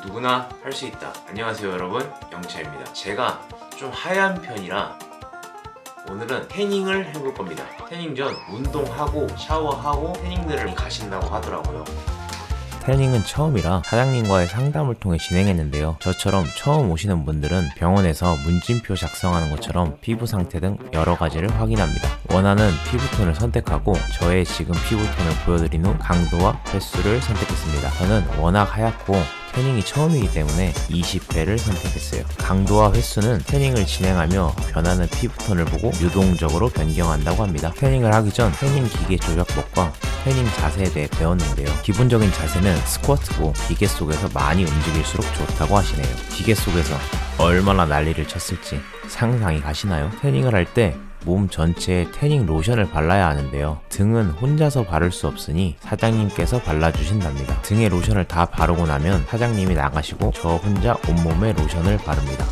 누구나 할 수 있다. 안녕하세요 여러분, 영채입니다. 제가 좀 하얀 편이라 오늘은 태닝을 해볼 겁니다. 태닝 전 운동하고 샤워하고 태닝들을 가신다고 하더라고요. 태닝은 처음이라 사장님과의 상담을 통해 진행했는데요. 저처럼 처음 오시는 분들은 병원에서 문진표 작성하는 것처럼 피부 상태 등 여러 가지를 확인합니다. 원하는 피부톤을 선택하고 저의 지금 피부톤을 보여드린 후 강도와 횟수를 선택했습니다. 저는 워낙 하얗고 태닝이 처음이기 때문에 20회를 선택했어요. 강도와 횟수는 태닝을 진행하며 변하는 피부톤을 보고 유동적으로 변경한다고 합니다. 태닝을 하기 전 태닝 기계 조작법과 태닝 자세에 대해 배웠는데요. 기본적인 자세는 스쿼트고 기계 속에서 많이 움직일수록 좋다고 하시네요. 기계 속에서 얼마나 난리를 쳤을지 상상이 가시나요? 태닝을 할 때 몸 전체에 태닝 로션을 발라야 하는데요. 등은 혼자서 바를 수 없으니 사장님께서 발라주신답니다. 등에 로션을 다 바르고 나면 사장님이 나가시고 저 혼자 온몸에 로션을 바릅니다.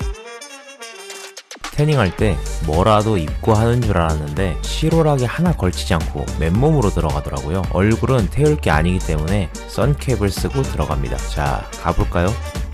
태닝할 때 뭐라도 입고 하는 줄 알았는데 실오라기 하나 걸치지 않고 맨몸으로 들어가더라고요. 얼굴은 태울 게 아니기 때문에 선캡을 쓰고 들어갑니다. 자, 가볼까요?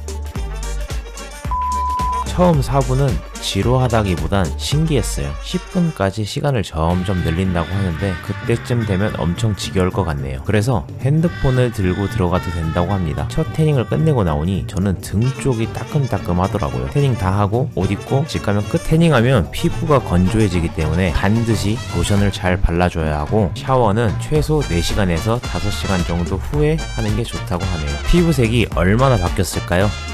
처음 4분은 지루하다기보단 신기했어요. 10분까지 시간을 점점 늘린다고 하는데 그때쯤 되면 엄청 지겨울 것 같네요. 그래서 핸드폰을 들고 들어가도 된다고 합니다. 첫 태닝을 끝내고 나오니 저는 등 쪽이 따끔따끔 하더라고요. 태닝 다 하고 옷 입고 집 가면 끝. 태닝하면 피부가 건조해지기 때문에 반드시 로션을 잘 발라줘야 하고 샤워는 최소 4시간에서 5시간 정도 후에 하는 게 좋다고 하네요. 피부색이 얼마나 바뀌었을까요?